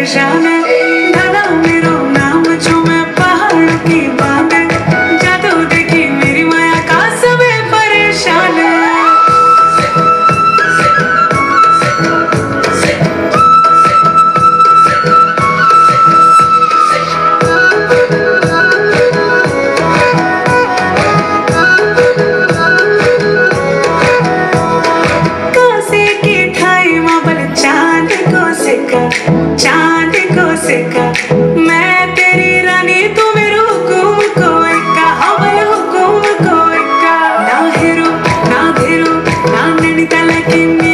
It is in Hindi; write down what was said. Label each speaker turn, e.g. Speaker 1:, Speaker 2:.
Speaker 1: परेशान है दादा मेरो नाम जो मैं पहाड़ों की बात है जादू देखी मेरी माया का समय परेशान है। चांद को सिक्का मैं तेरी रानी तू मेरे हुकुम को इक्का हवल हुकुम को इक्का ना हेरो ना घेरो ना नैनीताल की